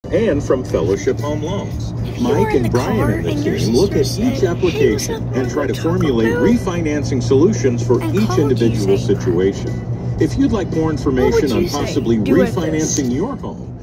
and from Fellowship Home Loans. Mike and Brian and the team look at each application and try to formulate refinancing solutions for each individual situation. If you'd like more information on possibly refinancing your home,